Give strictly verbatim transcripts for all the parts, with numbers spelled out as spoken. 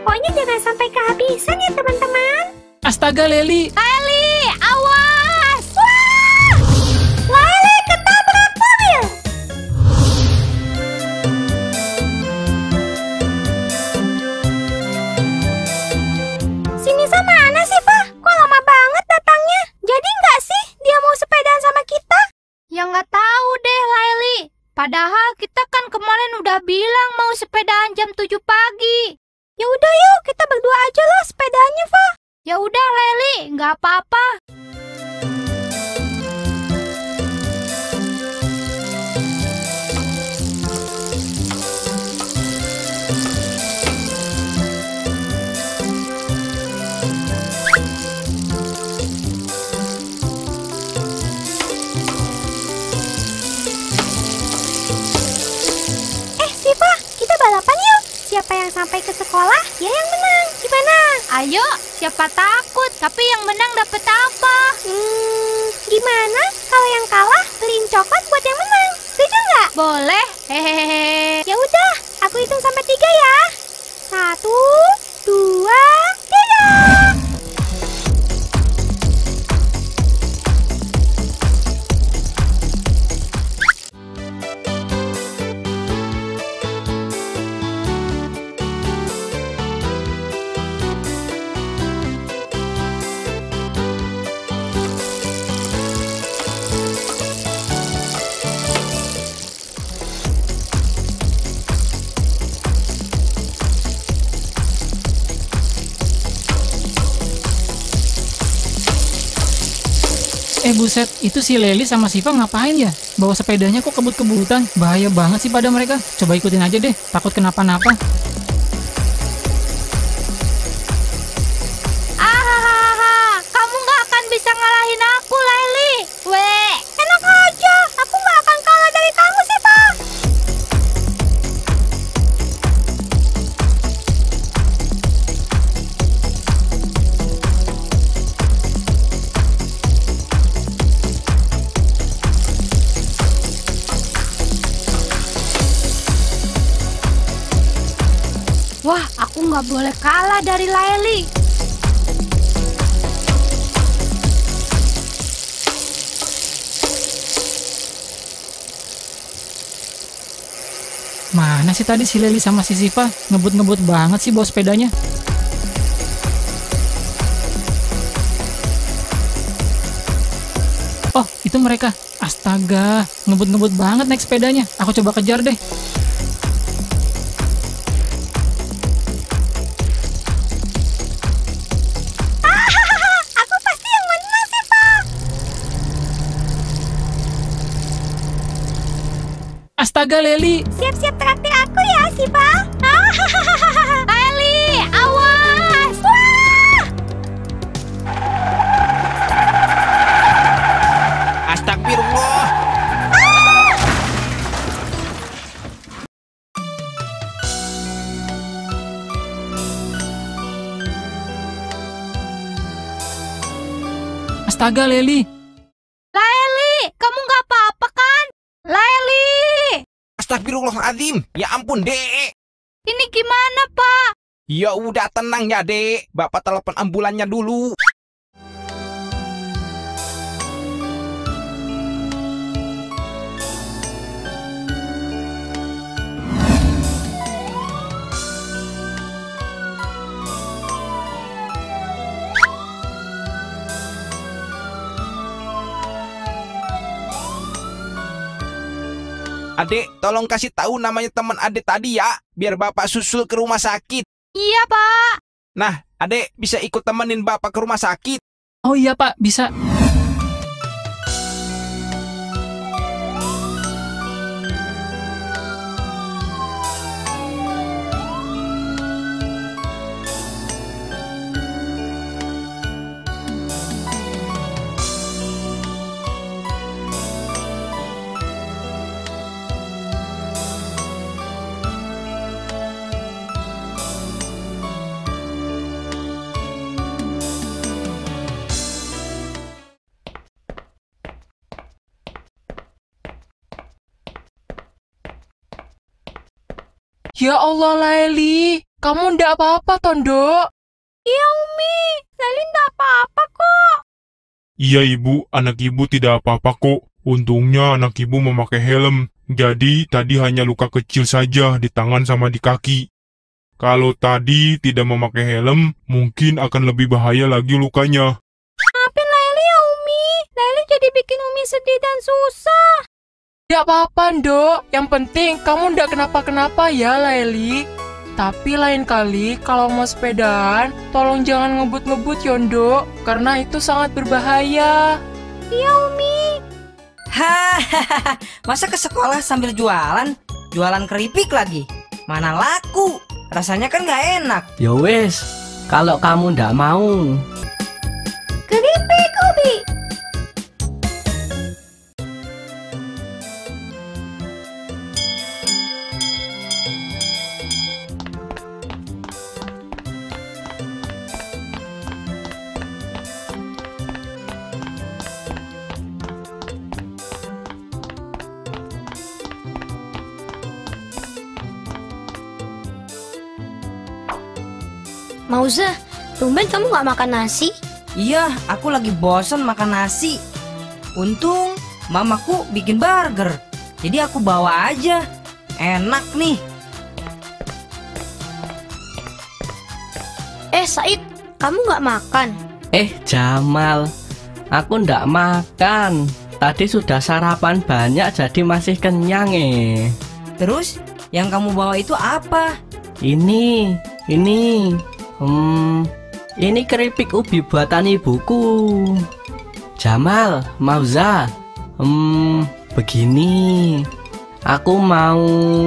Pokoknya jangan sampai kehabisan ya teman-teman. Astaga, Leli. Leli, awas! Wah! Leli ketabrak mobil. Sini sama mana sih, Fa? Kok lama banget datangnya? Jadi nggak sih dia mau sepedaan sama kita? Ya nggak tahu deh, Leli. Padahal kita kan kemarin udah bilang mau sepedaan jam tujuh pagi. Ya udah yuk, kita berdua aja lah sepedanya, Fa. Ya udah, Leli, nggak apa-apa. Eh, Siva, kita balapan yuk. Siapa yang sampai ke sekolah, dia yang menang. Gimana? Ayo, siapa takut? Tapi yang menang dapet apa? Hmm, gimana kalau yang kalah beliin coklat buat yang menang? Setuju nggak? Boleh. Hehehe. Ya udah, aku hitung sampai tiga ya. Satu, dua, tiga. Eh buset, itu si Leli sama Siva ngapain ya? Bawa sepedanya kok kebut-kebutan? Bahaya banget sih pada mereka. Coba ikutin aja deh, takut kenapa-napa. Ahahaha, kamu nggak akan bisa ngalahin aku, Leli. Weh, Enak aja, aku nggak akan kalah dari kamu, Siva. wah, aku nggak boleh kalah dari Leli. Mana sih tadi si Leli sama si Siva? Ngebut-ngebut banget sih bawa sepedanya. Oh, itu mereka. Astaga, ngebut-ngebut banget naik sepedanya. Aku coba kejar deh. Aku pasti yang menang, Siva. Astaga, Leli. Siap-siap traktir aku ya, Siva. Leli, awas! Wah! Astagfirullah. Astaga, Leli. Leli, kamu nggak apa-apa kan? Leli, Astagfirullahaladzim. Ya ampun, Dek. ini gimana, Pak? Ya udah tenang ya, Dek. Bapak telepon ambulannya dulu. Adek, tolong kasih tahu namanya teman adek tadi ya, biar bapak susul ke rumah sakit. Iya, Pak. Nah, adek bisa ikut temenin bapak ke rumah sakit. Oh iya, Pak, bisa. Ya Allah, Leli, kamu ndak apa-apa, Tondo? Iya, Umi. Laili nggak apa-apa kok. Iya ibu, anak ibu tidak apa-apa kok. Untungnya anak ibu memakai helm. Jadi tadi hanya luka kecil saja di tangan sama di kaki. Kalau tadi tidak memakai helm, mungkin akan lebih bahaya lagi lukanya. Maafin Laili ya, Umi. Laili jadi bikin Umi sedih dan susah. Tidak apa-apa, Ndok. Yang penting kamu ndak kenapa-kenapa ya, Laili. Tapi lain kali kalau mau sepedaan, tolong jangan ngebut-ngebut ya, Ndok. Karena itu sangat berbahaya. Iya, Umi. Hahaha, masa ke sekolah sambil jualan? Jualan keripik lagi? Mana laku? Rasanya kan nggak enak. Ya wes, kalau kamu ndak mau. Keripik ubi. Mauza, tumben kamu gak makan nasi? Iya, aku lagi bosen makan nasi. Untung mamaku bikin burger, jadi aku bawa aja. Enak nih. Eh, Said, kamu gak makan? Eh Jamal, aku ndak makan. Tadi sudah sarapan banyak jadi masih kenyang eh. Terus yang kamu bawa itu apa? Ini, ini, hmm, ini keripik ubi buatan ibuku. Jamal, Mauza, hmm, begini. Aku mau,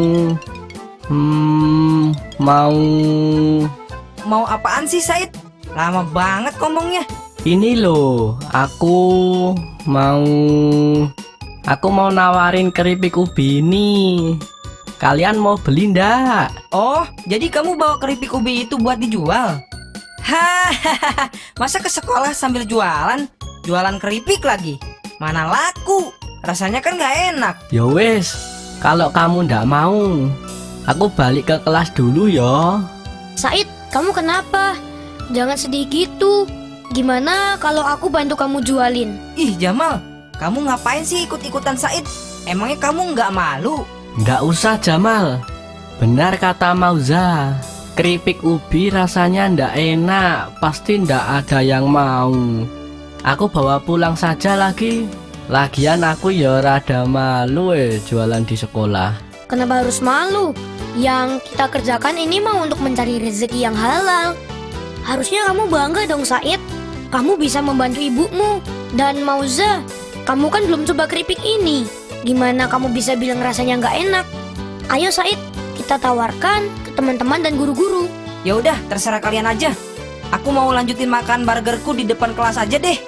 hmm, mau. Mau apaan sih, Said? Lama banget ngomongnya. Ini loh, aku mau, aku mau nawarin keripik ubi ini. Kalian mau beli ndak? Oh, jadi kamu bawa keripik ubi itu buat dijual? Hahaha, masa ke sekolah sambil jualan? Jualan keripik lagi? Mana laku? Rasanya kan nggak enak. Ya wes, kalau kamu ndak mau, aku balik ke kelas dulu ya. Said, kamu kenapa? Jangan sedih gitu. Gimana kalau aku bantu kamu jualin? Ih, Jamal, kamu ngapain sih ikut-ikutan Said? Emangnya kamu nggak malu? Nggak usah Jamal, benar kata Mauza. Keripik ubi rasanya ndak enak, pasti ndak ada yang mau. Aku bawa pulang saja lagi. Lagian aku ya rada malu eh jualan di sekolah. Kenapa harus malu? Yang kita kerjakan ini mau untuk mencari rezeki yang halal. Harusnya kamu bangga dong Said. Kamu bisa membantu ibumu. Dan Mauza, kamu kan belum coba keripik ini. Gimana kamu bisa bilang rasanya nggak enak? Ayo Said, kita tawarkan ke teman-teman dan guru-guru. Ya udah, terserah kalian aja. Aku mau lanjutin makan burgerku di depan kelas aja deh.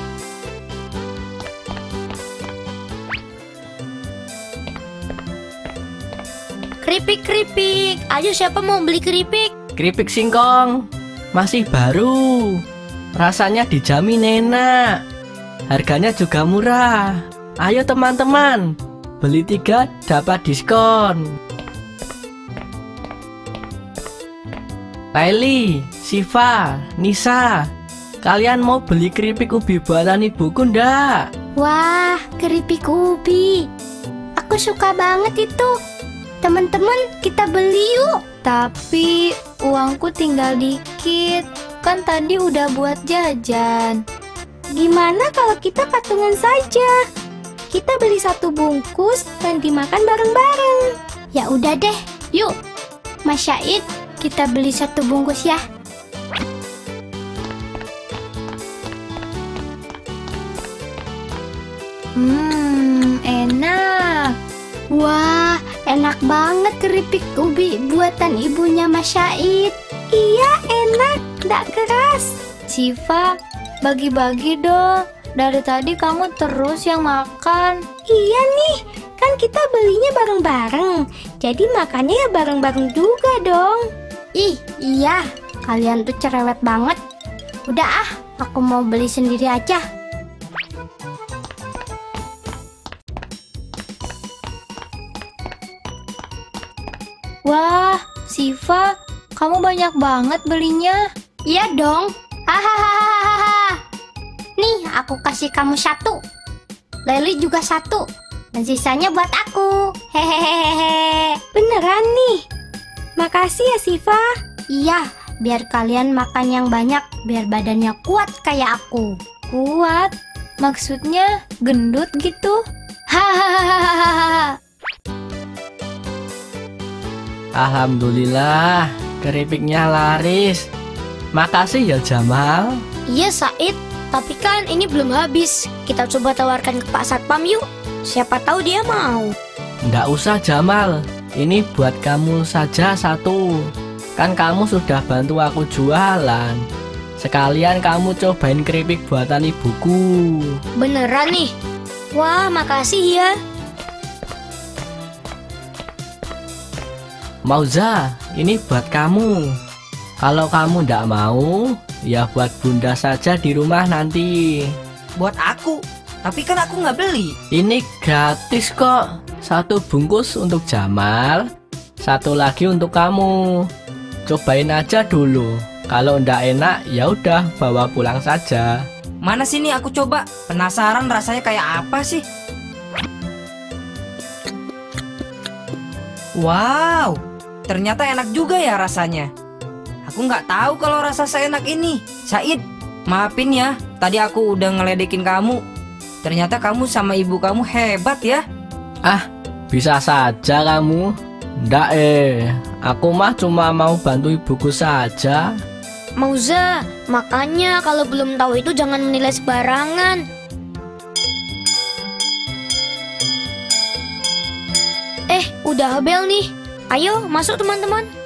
Keripik-keripik, ayo siapa mau beli keripik? Keripik singkong, masih baru. Rasanya dijamin enak. Harganya juga murah. Ayo teman-teman, beli tiga dapat diskon. Laili, Siva, Nisa, kalian mau beli keripik ubi buatan ibuku ndak? Wah, keripik ubi. Aku suka banget itu. Teman-teman, kita beli yuk. Tapi uangku tinggal dikit. Kan tadi udah buat jajan. Gimana kalau kita patungan saja? Kita beli satu bungkus dan dimakan bareng-bareng. Ya udah deh, yuk. Mas Syahid, kita beli satu bungkus ya. Hmm, enak. Wah, enak banget keripik ubi buatan ibunya Mas Syahid. Iya, enak, gak keras. Siva, bagi-bagi dong. Dari tadi kamu terus yang makan. Iya nih, kan kita belinya bareng-bareng. Jadi makannya ya bareng-bareng juga dong. Ih, iya, kalian tuh cerewet banget. Udah ah, aku mau beli sendiri aja. Wah, Siva, kamu banyak banget belinya. Iya dong. Hahaha. Nih, aku kasih kamu satu. Leli juga satu. Dan sisanya buat aku. Hehehehe. Beneran nih? Makasih ya Siva. Iya, biar kalian makan yang banyak, biar badannya kuat kayak aku. Kuat? Maksudnya gendut gitu? Hahaha. Alhamdulillah, keripiknya laris. Makasih ya Jamal. Iya Said, tapi kan ini belum habis. Kita coba tawarkan ke Pak Satpam yuk. Siapa tahu dia mau. Nggak usah Jamal, ini buat kamu saja satu. Kan kamu sudah bantu aku jualan. Sekalian kamu cobain keripik buatan ibuku. Beneran nih? Wah, makasih ya. Mauza, ini buat kamu. Kalau kamu ndak mau, ya buat bunda saja di rumah nanti. Buat aku, tapi kan aku nggak beli. Ini gratis kok. Satu bungkus untuk Jamal, satu lagi untuk kamu. Cobain aja dulu. Kalau ndak enak, ya udah bawa pulang saja. Mana sini aku coba. Penasaran rasanya kayak apa sih? Wow, ternyata enak juga ya rasanya. Aku nggak tahu kalau rasa seenak ini. Said, maafin ya. Tadi aku udah ngeledekin kamu. Ternyata kamu sama ibu kamu hebat ya. Ah, bisa saja kamu. Ndak eh, aku mah cuma mau bantu ibuku saja. Mauza, makanya kalau belum tahu itu jangan menilai sembarangan. Eh, udah bel nih. Ayo masuk teman-teman.